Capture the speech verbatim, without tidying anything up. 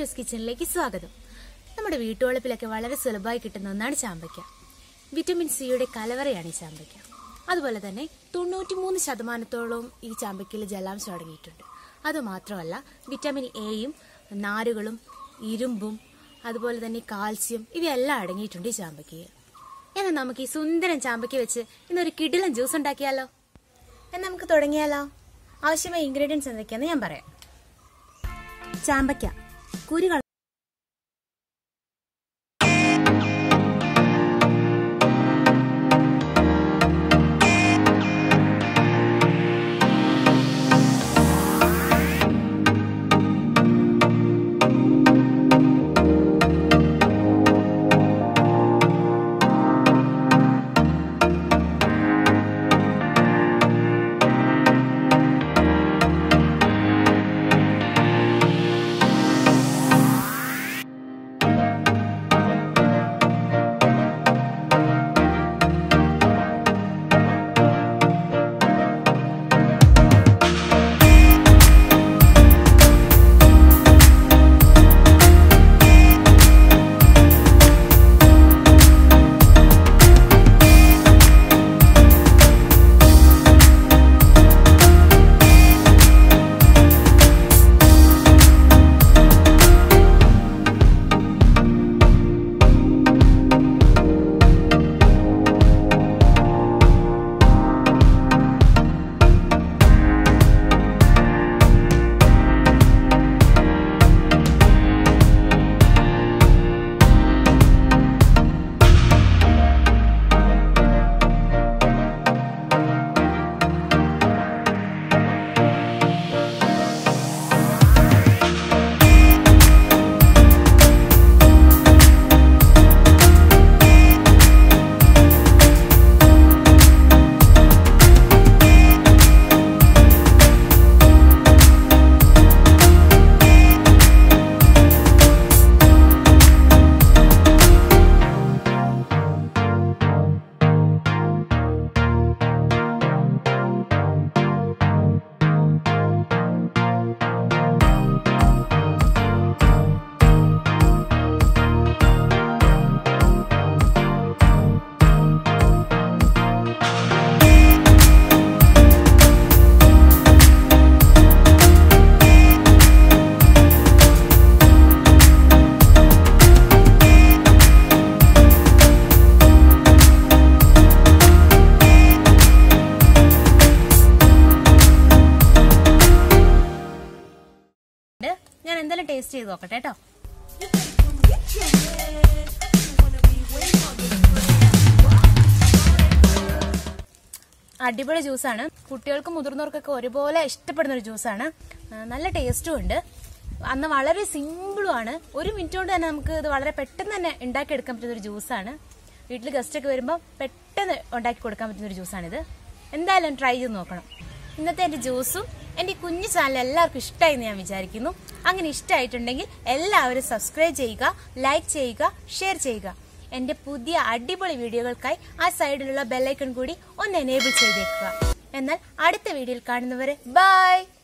Juice കിച്ചണിലേക്ക് സ്വാഗതം. നമ്മുടെ വീട്ടുവളപ്പിലൊക്കെ വളരെ സുലഭമായി കിട്ടുന്ന ഒന്നാണ് ചാമ്പയ്ക്ക. വിറ്റമിൻ സിയുടെ കലവറയാണ് ഈ ചാമ്പയ്ക്ക. അതുപോലെ തന്നെ തൊണ്ണൂറ്റിമൂന്ന് ശതമാനത്തോളം ഈ ചാമ്പയ്ക്കയിൽ ജലാംശം അടങ്ങിയിട്ടുണ്ട്. അതുമാത്രമല്ല വിറ്റമിൻ എയും നാരുകളും ഇരുമ്പും അതുപോലെ തന്നെ കാൽസ്യം ഇവയെല്ലാം അടങ്ങിയിട്ടുണ്ട് ഈ ചാമ്പയ്ക്കയിൽ. എന്നാൽ നമുക്ക് ഈ സുന്ദരൻ ചാമ്പയ്ക്ക വെച്ച് ഇന്നൊരു കിടിലൻ ജ്യൂസ് ഉണ്ടാക്കിയാലോ? എന്നാൽ നമുക്ക് തുടങ്ങിയാലോ? ആവശ്യമായ ഇൻഗ്രീഡിയൻസ് എന്തൊക്കെയാണെന്ന് ഞാൻ പറയാം. ചാമ്പയ്ക്ക കുരു ഞാൻ എന്തായാലും ടേസ്റ്റ് ചെയ്ത് നോക്കട്ടെ കേട്ടോ. അടിപൊളി ജ്യൂസാണ്. കുട്ടികൾക്കും മുതിർന്നവർക്കൊക്കെ ഒരുപോലെ ഇഷ്ടപ്പെടുന്ന ഒരു ജ്യൂസാണ്. നല്ല ടേസ്റ്റും ഉണ്ട്. അന്ന് വളരെ സിമ്പിളുമാണ്. ഒരു മിനിറ്റ് കൊണ്ട് തന്നെ നമുക്ക് ഇത് വളരെ പെട്ടെന്ന് തന്നെ ഉണ്ടാക്കിയെടുക്കാൻ പറ്റുന്ന ഒരു ജ്യൂസാണ്. വീട്ടിൽ ഗസ്റ്റ് ഒക്കെ വരുമ്പോൾ പെട്ടെന്ന് ഉണ്ടാക്കി കൊടുക്കാൻ പറ്റുന്ന ഒരു ജ്യൂസാണിത്. എന്തായാലും ട്രൈ ചെയ്ത് നോക്കണം. ഇന്നത്തെ എൻ്റെ ജ്യൂസും എൻ്റെ കുഞ്ഞു ചാനൽ എല്ലാവർക്കും ഇഷ്ടമായി എന്ന് ഞാൻ വിചാരിക്കുന്നു. അങ്ങനെ ഇഷ്ടമായിട്ടുണ്ടെങ്കിൽ എല്ലാവരും സബ്സ്ക്രൈബ് ചെയ്യുക, ലൈക്ക് ചെയ്യുക, ഷെയർ ചെയ്യുക. എൻ്റെ പുതിയ അടിപൊളി വീഡിയോകൾക്കായി ആ സൈഡിലുള്ള ബെല്ലൈക്കൺ കൂടി ഒന്ന് എനേബിൾ ചെയ്തേക്കുക. എന്നാൽ അടുത്ത വീഡിയോയിൽ കാണുന്നവരെ ബൈ.